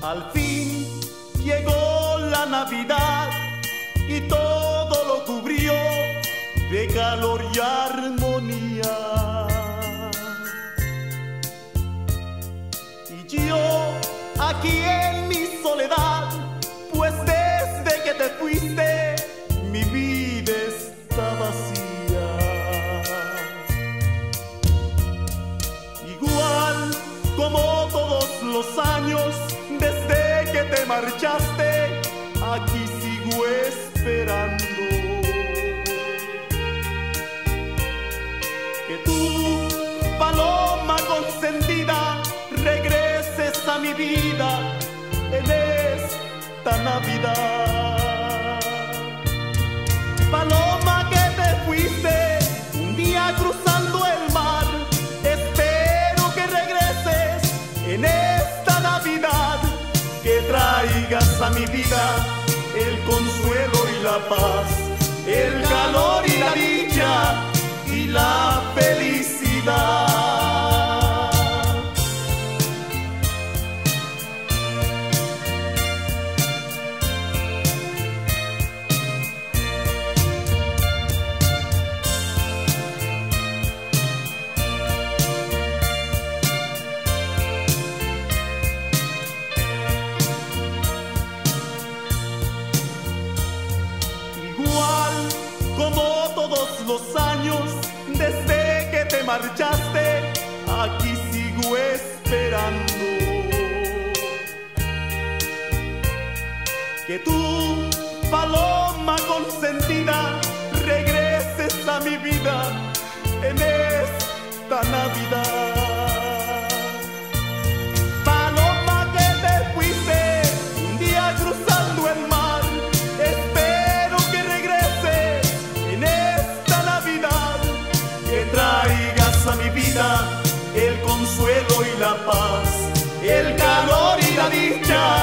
Al fin llegó la Navidad y todo lo cubrió de calor y armonía. Y yo aquí en mi soledad, pues desde que te fuiste mi vida está vacía. Igual como todos los años, desde que te marchaste, aquí sigo esperando que tú, paloma consentida, regreses a mi vida en esta Navidad. Paloma que te fuiste un día cruzando el mar, espero que regreses en esta Navidad, que traigas a mi vida el consuelo y la paz, el calor y la dicha y la felicidad. Como todos los años, desde que te marchaste, aquí sigo esperando que tú, paloma consentida, regreses a mi vida en esta Navidad. Paloma que te fuiste un día cruzando el mar, traigas a mi vida el consuelo y la paz, el calor y la dicha